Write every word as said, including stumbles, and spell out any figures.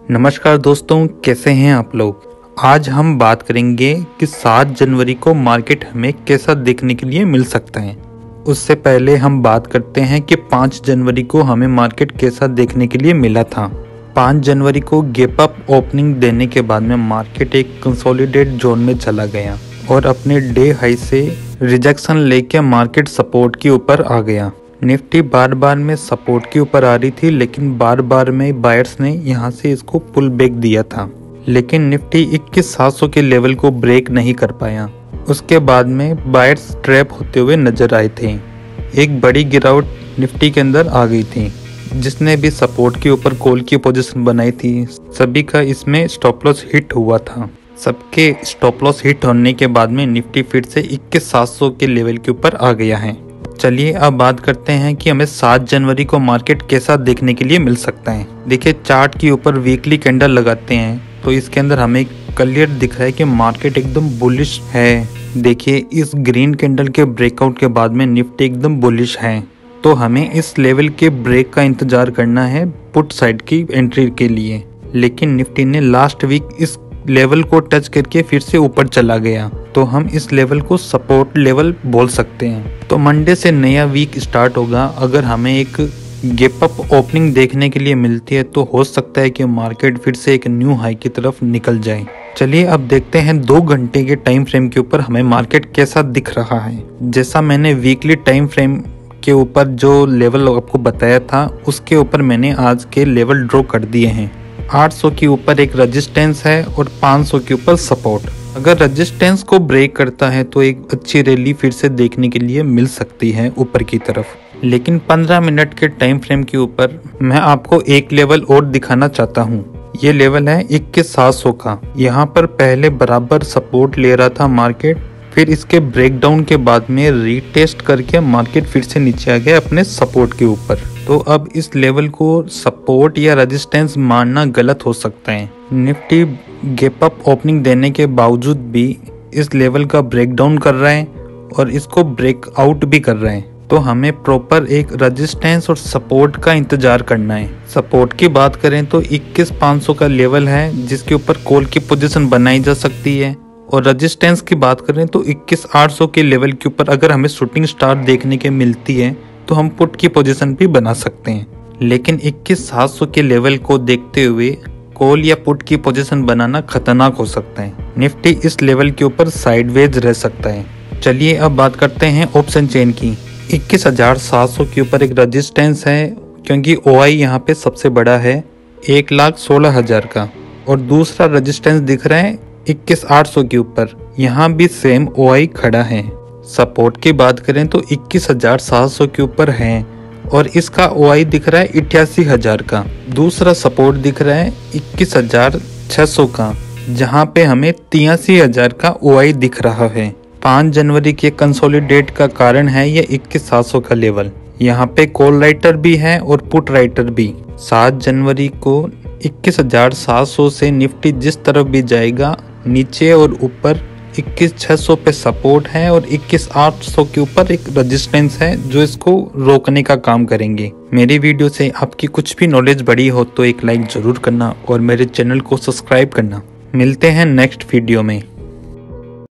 नमस्कार दोस्तों, कैसे हैं आप लोग। आज हम बात करेंगे कि सात जनवरी को मार्केट हमें कैसा देखने के लिए मिल सकता है। उससे पहले हम बात करते हैं कि पाँच जनवरी को हमें मार्केट कैसा देखने के लिए मिला था। पाँच जनवरी को गैप अप ओपनिंग देने के बाद में मार्केट एक कंसोलिडेट जोन में चला गया और अपने डे हाई से रिजेक्शन लेके मार्केट सपोर्ट के ऊपर आ गया। निफ्टी बार बार में सपोर्ट के ऊपर आ रही थी, लेकिन बार बार में बायर्स ने यहां से इसको पुल बैक दिया था, लेकिन निफ्टी इक्कीस सात सौ के लेवल को ब्रेक नहीं कर पाया। उसके बाद में बायर्स ट्रैप होते हुए नजर आए थे। एक बड़ी गिरावट निफ्टी के अंदर आ गई थी, जिसने भी सपोर्ट के ऊपर कॉल की पोजीशन बनाई थी। सभी का इसमें स्टॉप लॉस हिट हुआ था। सबके स्टॉप लॉस हिट होने के बाद में निफ्टी फिर से इक्कीस सात सौ के लेवल के ऊपर आ गया है। चलिए अब बात करते हैं कि हमें सात जनवरी को मार्केट कैसा देखने के लिए मिल सकता है। देखिए, चार्ट के ऊपर वीकली कैंडल लगाते हैं तो इसके अंदर हमें क्लियर दिख रहा है कि मार्केट एकदम बुलिश है। देखिए, इस ग्रीन कैंडल के ब्रेकआउट के बाद में निफ्टी एकदम बुलिश है, तो हमें इस लेवल के ब्रेक का इंतजार करना है पुट साइड की एंट्री के लिए। लेकिन निफ्टी ने लास्ट वीक इस लेवल को टच करके फिर से ऊपर चला गया, तो हम इस लेवल को सपोर्ट लेवल बोल सकते हैं। तो मंडे से नया वीक स्टार्ट होगा। अगर हमें एक गैप अप ओपनिंग देखने के लिए मिलती है तो हो सकता है कि मार्केट फिर से एक न्यू हाई की तरफ निकल जाए। चलिए अब देखते हैं दो घंटे के टाइम फ्रेम के ऊपर हमें मार्केट कैसा दिख रहा है। जैसा मैंने वीकली टाइम फ्रेम के ऊपर जो लेवल आपको बताया था, उसके ऊपर मैंने आज के लेवल ड्रॉ कर दिए हैं। आठ सौ के ऊपर एक रेजिस्टेंस है और पाँच सौ के ऊपर सपोर्ट। अगर रेजिस्टेंस को ब्रेक करता है तो एक अच्छी रैली फिर से देखने के लिए मिल सकती है ऊपर की तरफ। लेकिन पंद्रह मिनट के टाइम फ्रेम के ऊपर मैं आपको एक लेवल और दिखाना चाहता हूँ। ये लेवल है इक्कीस सात सौ का। यहाँ पर पहले बराबर सपोर्ट ले रहा था मार्केट, फिर इसके ब्रेकडाउन के बाद में रीटेस्ट करके मार्केट फिर से नीचे आ गया अपने सपोर्ट के ऊपर। तो अब इस लेवल को सपोर्ट या रेजिस्टेंस मानना गलत हो सकता है। निफ्टी गैप अप ओपनिंग देने के बावजूद भी इस लेवल का ब्रेकडाउन कर रहा है और इसको ब्रेकआउट भी कर रहा है, तो हमें प्रॉपर एक रेजिस्टेंस और सपोर्ट का इंतजार करना है। सपोर्ट की बात करें तो इक्कीस पाँच सौ का लेवल है, जिसके ऊपर कॉल की पोजीशन बनाई जा सकती है। और रेजिस्टेंस की बात करें तो इक्कीस आठ सौ के लेवल के ऊपर अगर हमें शूटिंग स्टार देखने के मिलती है तो हम पुट की पोजीशन भी बना सकते हैं। लेकिन इक्कीस सात सौ के लेवल को देखते हुए कॉल या पुट की पोजीशन बनाना खतरनाक हो सकता है। निफ्टी इस लेवल के ऊपर साइडवेज रह सकता है। चलिए अब बात करते हैं ऑप्शन चेन की। इक्कीस हजार सात सौ के ऊपर एक रेजिस्टेंस है, क्योंकि ओ आई यहाँ पे सबसे बड़ा है एक लाख सोलह हजार का। और दूसरा रेजिस्टेंस दिख रहा है इक्कीस आठ सौ के ऊपर, यहाँ भी सेम ओ आई खड़ा है। सपोर्ट की बात करें तो इक्कीस हजार सात सौ के ऊपर है और इसका ओ आई दिख रहा है इक्यासी हजार का। दूसरा सपोर्ट दिख रहा है इक्कीस हजार छह सौ का, जहाँ पे हमें तिरासी हजार का ओ आई दिख रहा है। पाँच जनवरी के कंसोलिडेट का कारण है ये इक्कीस सात सौ का लेवल। यहाँ पे कॉल राइटर भी है और पुट राइटर भी। सात जनवरी को इक्कीस हजार सात सौ से निफ्टी जिस तरफ भी जाएगा, नीचे और ऊपर इक्कीस छह सौ पे सपोर्ट है और इक्कीस आठ सौ के ऊपर एक रेजिस्टेंस है जो इसको रोकने का काम करेंगे। मेरी वीडियो से आपकी कुछ भी नॉलेज बढ़ी हो तो एक लाइक जरूर करना और मेरे चैनल को सब्सक्राइब करना। मिलते हैं नेक्स्ट वीडियो में।